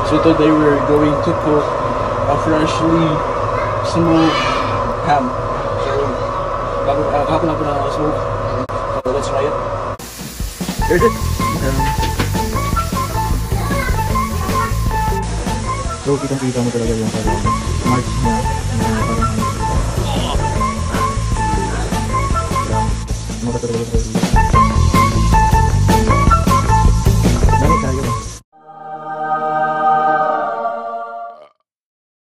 So today we're going to cook a freshly smoked ham. So, kahapon na po na smoke. So let's try it. Here's it. So kitang-kita mo talaga yung parang marks niya na parang ano ka talaga sa